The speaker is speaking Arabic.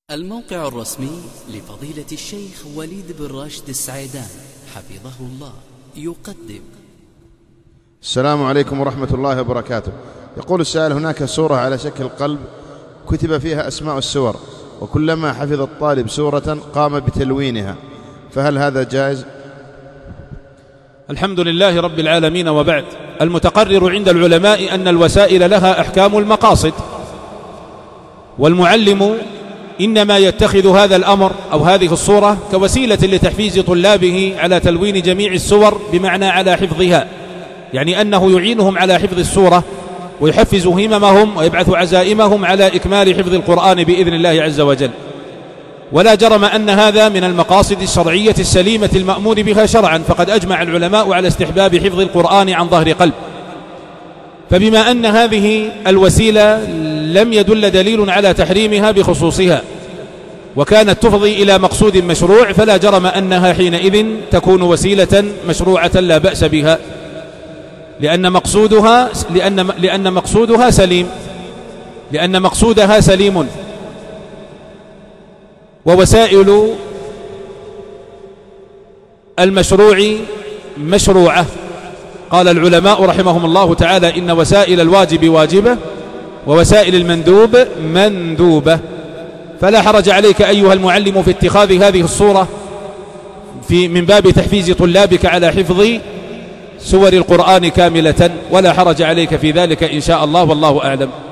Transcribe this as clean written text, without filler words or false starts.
الموقع الرسمي لفضيلة الشيخ وليد بن راشد السعيدان حفظه الله يقدم. السلام عليكم ورحمة الله وبركاته. يقول السائل: هناك سورة على شكل قلب كتب فيها أسماء السور، وكلما حفظ الطالب سورة قام بتلوينها، فهل هذا جائز؟ الحمد لله رب العالمين، وبعد. المتقرر عند العلماء أن الوسائل لها أحكام المقاصد، والمعلم إنما يتخذ هذا الأمر أو هذه الصورة كوسيلة لتحفيز طلابه على تلوين جميع السور، بمعنى على حفظها، يعني أنه يعينهم على حفظ السورة ويحفز هممهم ويبعث عزائمهم على إكمال حفظ القرآن بإذن الله عز وجل. ولا جرم أن هذا من المقاصد الشرعية السليمة المأمور بها شرعا، فقد أجمع العلماء على استحباب حفظ القرآن عن ظهر قلب. فبما أن هذه الوسيلة لم يدل دليل على تحريمها بخصوصها، وكانت تفضي إلى مقصود مشروع، فلا جرم أنها حينئذ تكون وسيلة مشروعة لا بأس بها، لأن مقصودها سليم. ووسائل المشروع مشروعة. قال العلماء رحمهم الله تعالى: إن وسائل الواجب واجبة، ووسائل المندوب مندوبة. فلا حرج عليك أيها المعلم في اتخاذ هذه الصورة من باب تحفيز طلابك على حفظ سور القرآن كاملة، ولا حرج عليك في ذلك إن شاء الله، والله أعلم.